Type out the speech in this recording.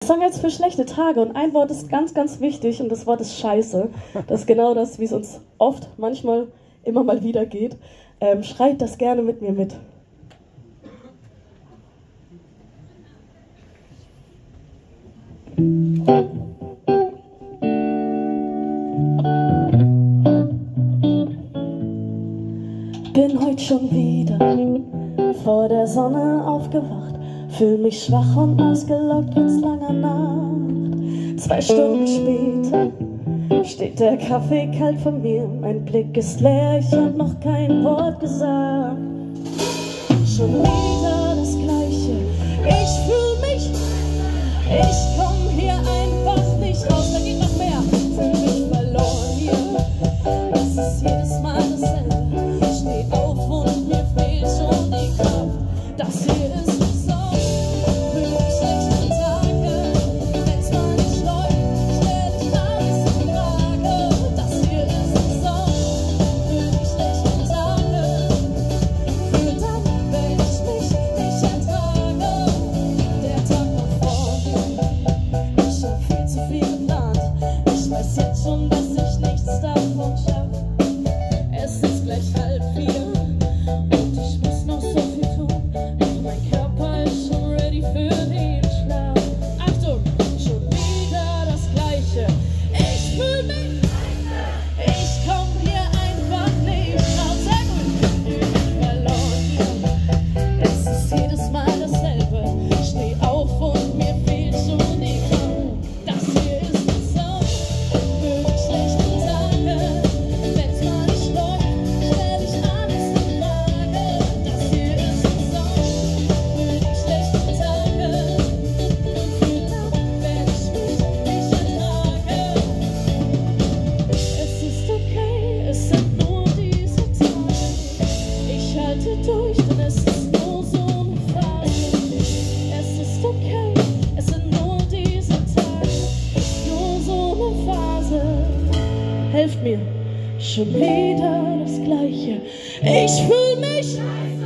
Song jetzt für schlechte Tage und ein Wort ist ganz, ganz wichtig und das Wort ist Scheiße. Das ist genau das, wie es uns oft, manchmal, immer mal wieder geht. Schreit das gerne mit mir mit. Bin heute schon wieder vor der Sonne aufgewacht, fühl mich schwach und ausgelaugt trotz langer Nacht. 2 Stunden später steht der Kaffee kalt vor mir, mein Blick ist leer, ich hab noch kein Wort gesagt. Schon wieder das Gleiche, ich fühl mich, ich komm hier einfach nicht raus, da geht noch mehr, fühl mich verloren hier, es ist jedes Mal dasselbe. Helft mir, schon wieder das Gleiche. Ich fühl mich